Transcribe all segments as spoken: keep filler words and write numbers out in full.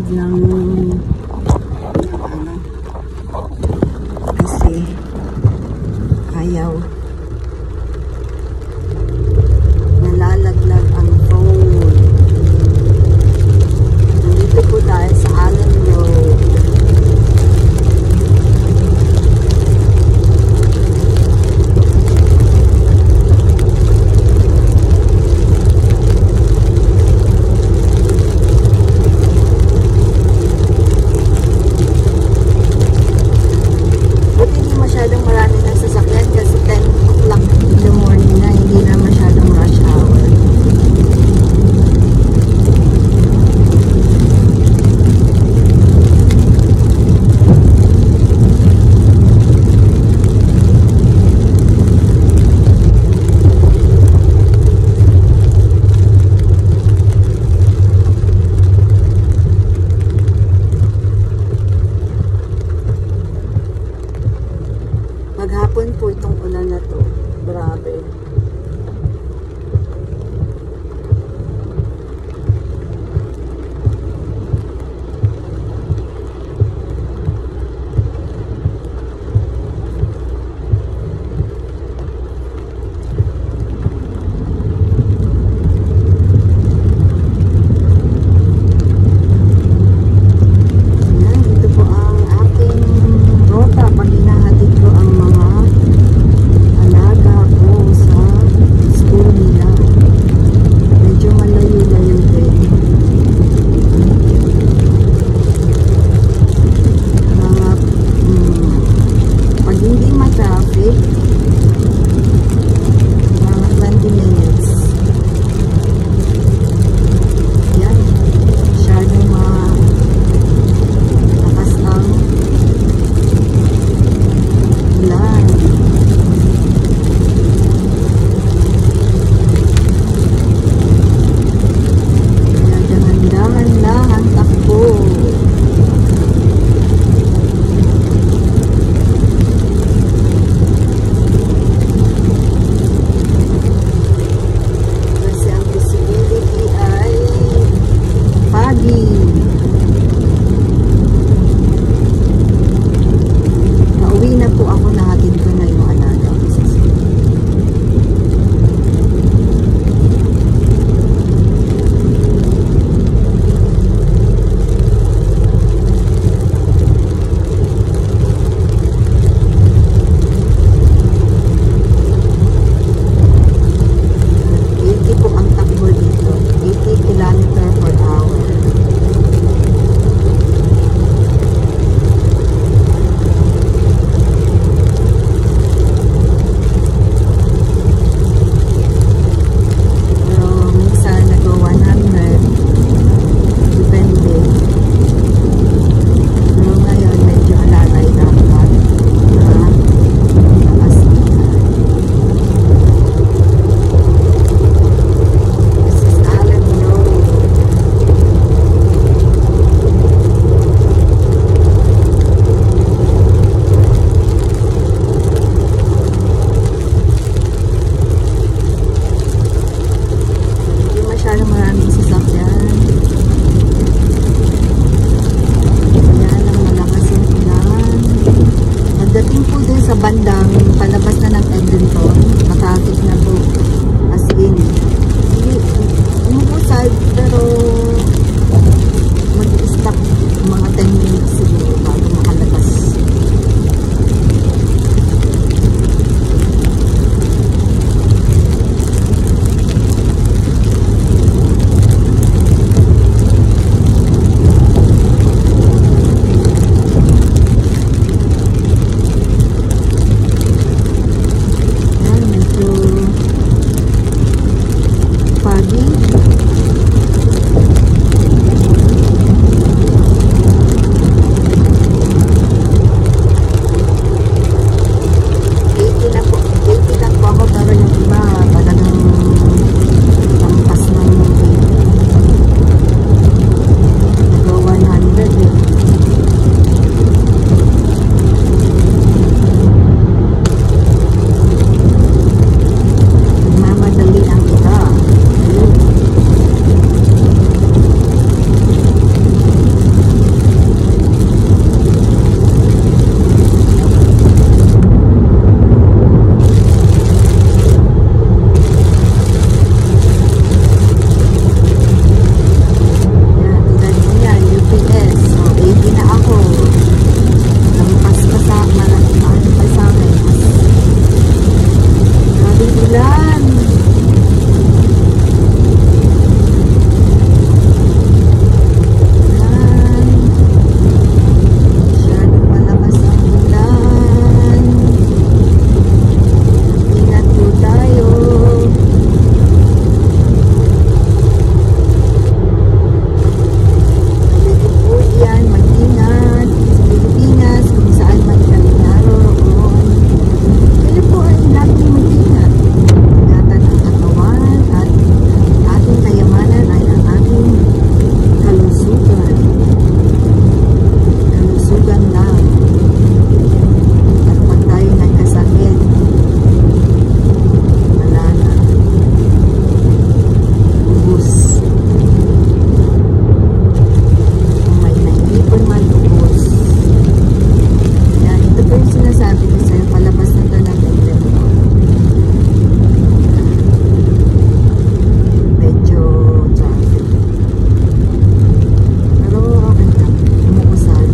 maghatid ng ano, kasi ayaw nalalaglag ang phone. Nandito po tayo sa Allen Road. Maghapon po itong ulan na to. Grabe. Sa bandang palabas na ng Edmonton, nakakit na po as in umuusad, pero mag-stop mga ten minutes siguro bago makalabas. Pagi ito yung sinasabi ko sa'yo, palabas na to ng Eglinton. Medyo traffic. Pero okay lang, umuusan.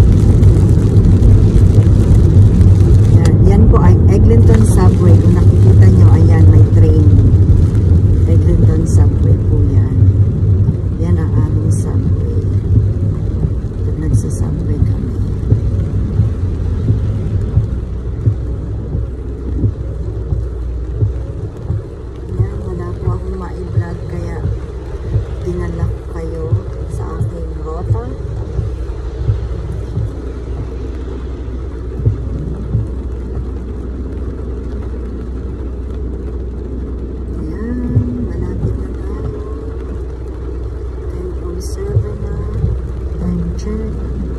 Yan, yan po ay Eglinton Subway. Kung nakikita nyo, ayan, may train. Eglinton Subway po yan. Yan ang aming subway. Pag nagsasubway kami. Yan, wala po akong ma-vlog kaya dinala ko kayo sa aking rota. Check.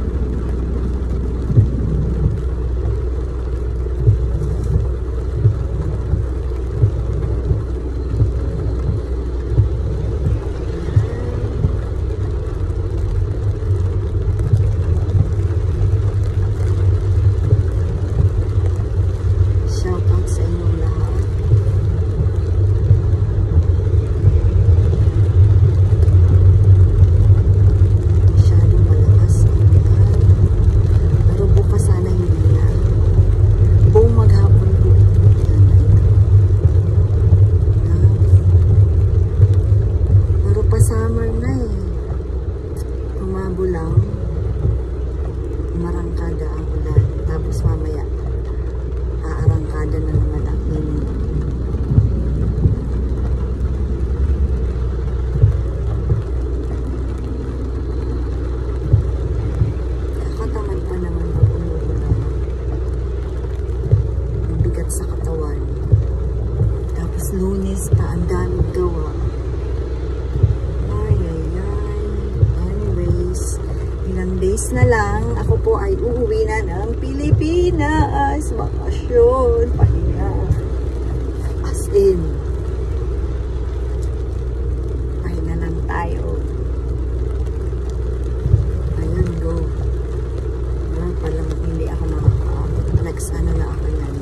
Shout out sa inyong lahat. Lang, marangkada ang ulan, tapos mamaya aarangkada na naman ang init. Kakatamad pa naman pag umuulan, mabigat sa katawan, tapos Lunes pa ang daming gawa. Ilang days na lang, ako po ay uuwi na ng Pilipinas. Bakasyon, pahinga. As in, pahinga lang tayo. Ayun, go. Ayun, palang hindi ako makakaabot. Next ano na ako yan.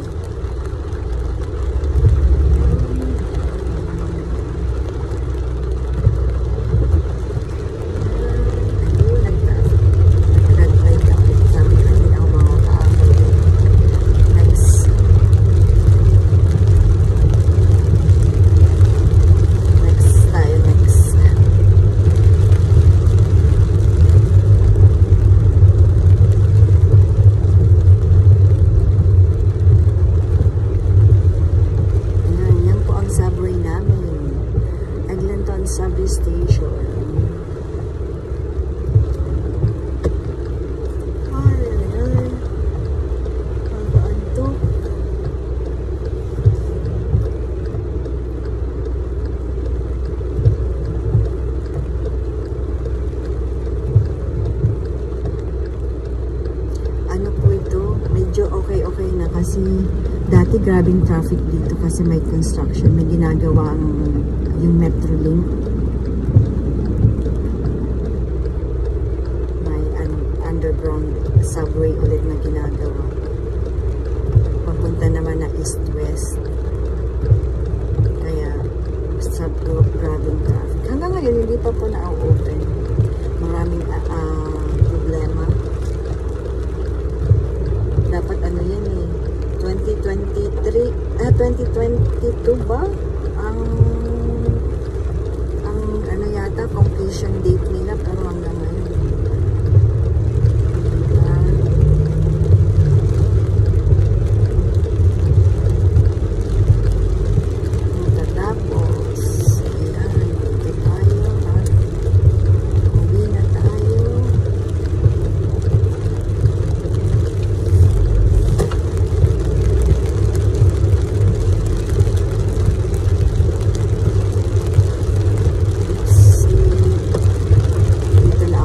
Subway station. Ay, ay, ay. Kagaan to. Ano po ito? Medyo okay-okay na kasi dati grabing traffic dito kasi may construction. May ginagawa ang yung Metrolink. May un underground subway ulit na ginagawa. Papunta naman na east-west. Kaya sub-grabing traffic. Hanggang ngayon, hindi pa po na-open. Maraming uh, uh, problema. Dapat ano yan eh. twenty twenty-three, ah, twenty twenty-two ba? Ang completion date nila pero hanggang ngayon matatapos. Ayan, hindi tayo at uwi na tayo. Dito na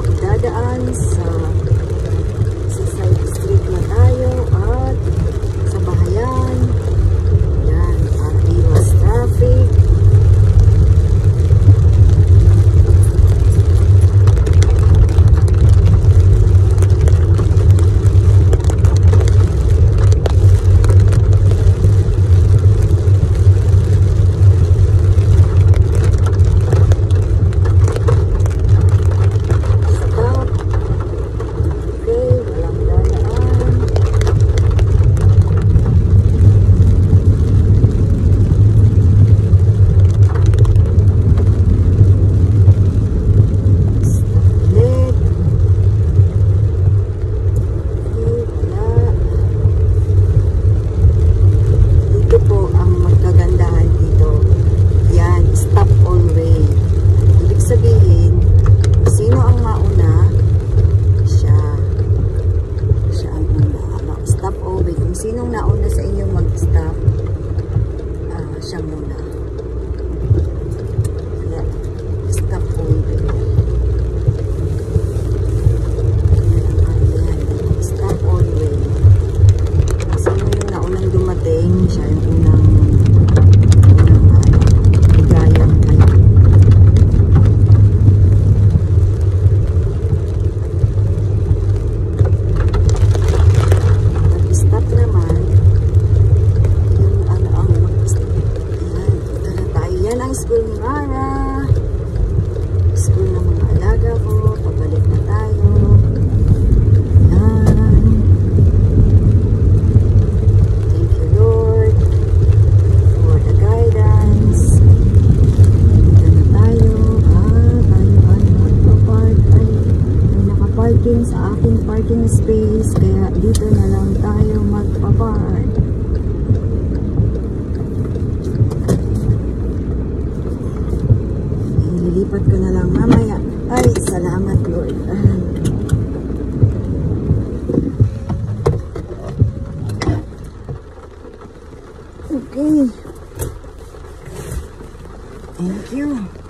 nauna sa inyo mag-stop, uh, siya muna. Ayan. Stop po ito. Ayan. Stop all the way. Sino yung naunang dumating, siya yung unang unang ano, ligayang kayo. Stop naman yung ano ang mag-stop. Ayan, punta na tayo. Yan ang school ni Mara. School ng mga alaga ko. Pabalik na tayo. Ayan. Thank you, Lord, for the guidance. Dito na tayo. Ah, tayo ay magpapark. Ay, may nakaparking sa aking parking space. Kaya dito na lang tayo magpapark. Ililipat ko na lang mamaya. Ay, salamat Lord. Okay. Thank you.